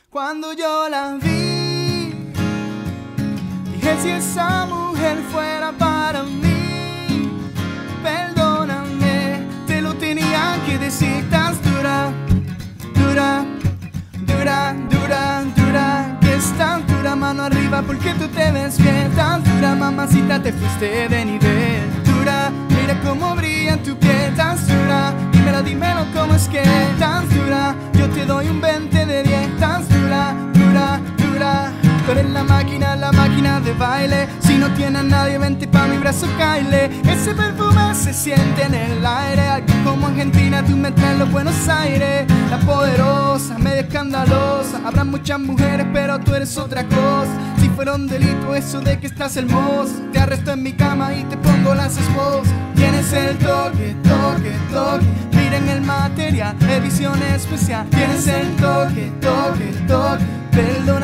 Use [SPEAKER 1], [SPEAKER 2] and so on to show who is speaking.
[SPEAKER 1] Cuando yo la vi, dije si esa mujer fuera para mí. Perdóname, te lo tenía que decir. Tan dura, dura, dura, dura, dura, que es tan dura, mano arriba porque tú te ves bien. Tan dura, mamacita, te fuiste de nivel. Dura, mira cómo brilla tu piel. Tan dura, dímelo, dímelo, cómo es que tan dura. Yo te doy un 20 de 10. Tan dura, dura, dura. Tú eres la máquina de baile. Si no tienes a nadie, vente pa' mi brazo, caile. Ese perfume se siente en el aire. Algo como Argentina, tú me traes los Buenos Aires. La poderosa, medio escandalosa. Habrá muchas mujeres, pero tú eres otra cosa. Si fuera un delito eso de que estás hermosa, te arresto en mi cama y te pongo las esposas. Tienes el toque, toque, toque. Miren el material, edición especial. Tienes el toque, toque, toque. Perdón.